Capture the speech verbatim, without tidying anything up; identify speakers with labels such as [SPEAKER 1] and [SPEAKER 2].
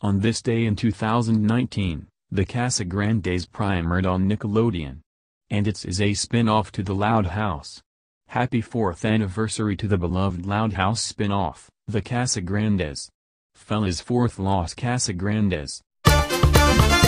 [SPEAKER 1] On this day in two thousand nineteen, the Casagrandes premiered on Nickelodeon. And it's is a spin-off to the Loud House. Happy fourth anniversary to the beloved Loud House spin-off, the Casagrandes. Feliz fourth Los Casagrandes.